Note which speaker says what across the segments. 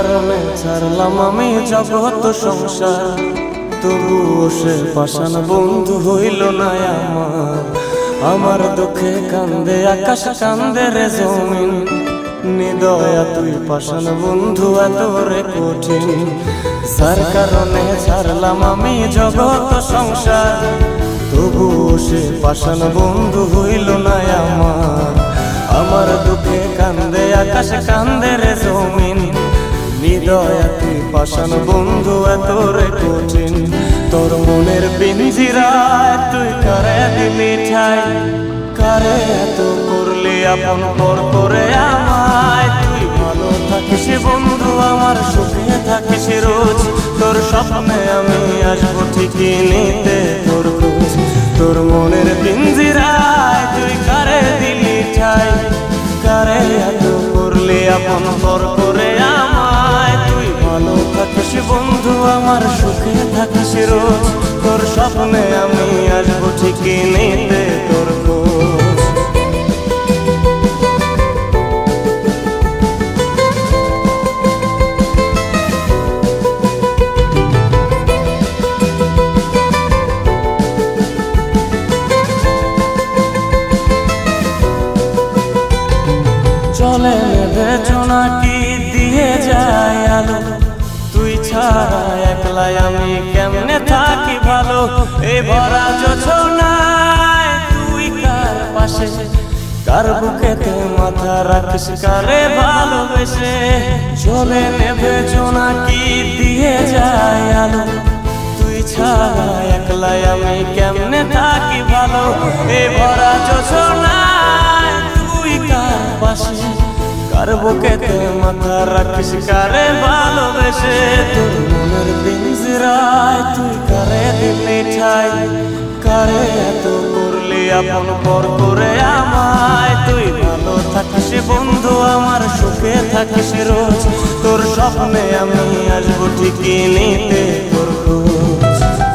Speaker 1: কারণে ছাড়লাম আমি জগৎ সংসার, তবুও সে পাষাণ বন্ধু হইল না আমার। আমার দুঃখে কান্দে আকাশ, কান্দে রে জমিন, নিদয়া তুই পাষাণ বন্ধু এত রে কঠিন। যার কারণে ছাড়লাম আমি জগৎ সংসার, তবুও সে পাষাণ বন্ধু হইল না আমার। আমার দুঃখে কান্দে আকাশ, কান্দে রে জমিন, নিদয়া তুই পাষাণ বন্ধু এত রে কঠিন। তোর মনের পিঞ্জিরায় তুই কারে দিলি ঠাই, কারে এত করলি আপন পর করে আমায়। তুই ভালো থাকিস বন্ধু আমার, সুখে থাকিস রোজ, তোর স্বপ্নে আমি আসবো ঠিকই নিতে তোর খোঁজ। তোর মনের পিঞ্জিরায় তুই কারে দিলি ঠাই, কারে এত করলি আপন পর করে আমায়। তুই ভালো থাকিস বন্ধু আমার, সুখে থাকিস রোজ, তোর স্বপ্নে আমি আসবো ঠিকই নিতে তোর খোঁজ। চলে নেবে জোনাকি দিয়ে যায় আলো, তুই ছাড়া একলাই আমি কেমনে থাকি ভালো। এই ভরা যোছনায় তুই কার পাশে, কার বুকেতে মাথা রাখিস কারে ভালোবেসে। চলে নেবে জোনাকি দিয়ে যায় আলো, তুই ছাড়া একলাই আমি কেমনে থাকি ভালো। এই ভরা যোছনায় তুই কার পাশে, কার বুকেতে মাথা রাখিস কারে ভালোবেসে। তোর মনের পিঞ্জিরায় তুই কারে দিলি ঠাই, কারে এত করলি আপন পর করে আমায়। তুই ভালো থাকিস বন্ধু আমার, সুখে থাকিস রোজ, তোর স্বপ্নে আমি আসবো ঠিকই নিতে তোর খোঁজ।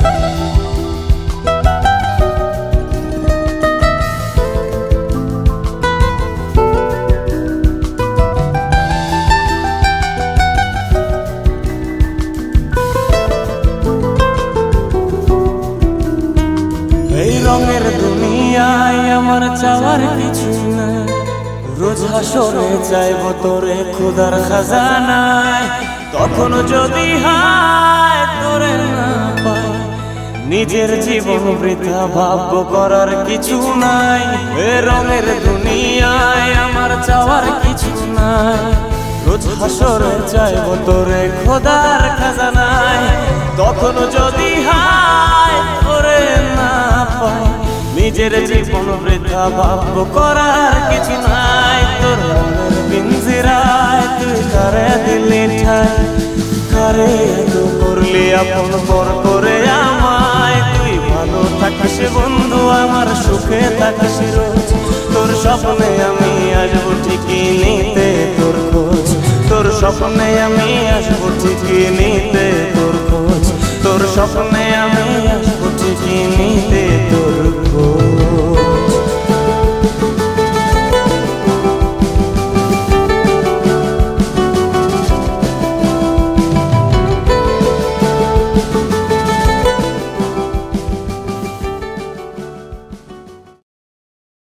Speaker 1: এই রঙের দুনিয়ায় আমার চাওয়ার কিছু নাই, রোজ হাসরে চাইব তোরে খোদার খাজানায়। তখন যদি হায় তোরে না পাই, নিজের জীবন বৃথা ভাব করার কিছু নাই। এ রঙের দুনিয়ায় আমার চাওয়ার কিছু নাই, রোজ হাসরে চাইব তোরে খোদার খাজানায়। তখন যদি হায় তোরে না পাই, নিজের জীবন বৃথা ভাব করার কিছু নাই। তোর মনের পিঞ্জিরায় তুই কারে দিলি ঠাই, কারে এত করলি আপন পর করে আমায়। তুই ভালো থাকিস বন্ধু আমার, সুখে থাকিস রোজ, তোর স্বপ্নে আমি আসবো ঠিকই নিতে তোর খোঁজ। তোর স্বপ্নে আমি আসবো ঠিকই নিতে তোর খোঁজ, তোর স্বপ্নে